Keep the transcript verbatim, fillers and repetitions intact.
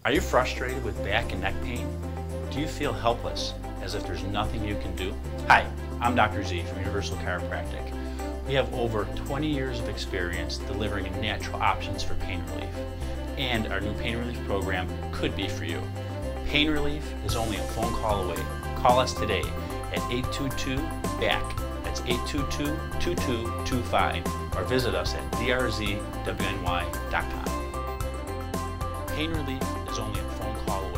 Are you frustrated with back and neck pain? Do you feel helpless, as if there's nothing you can do? Hi, I'm Doctor Z from Universal Chiropractic. We have over twenty years of experience delivering natural options for pain relief, and our new pain relief program could be for you. Pain relief is only a phone call away. Call us today at eight two two, B A C K. That's eight two two, two two two five, or visit us at d r z w n y dot com. Pain relief is only a phone call away.